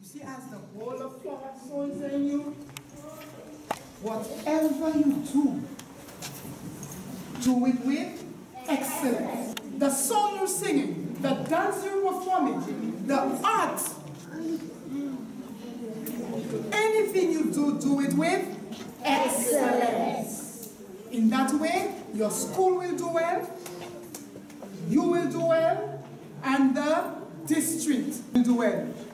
She has the whole of flower souls in you. Whatever you do it with excellence. The song you're singing, the dance you're performing, the art, anything you do it with excellence. In that way, your school will do well, you will do well, and the district will do well.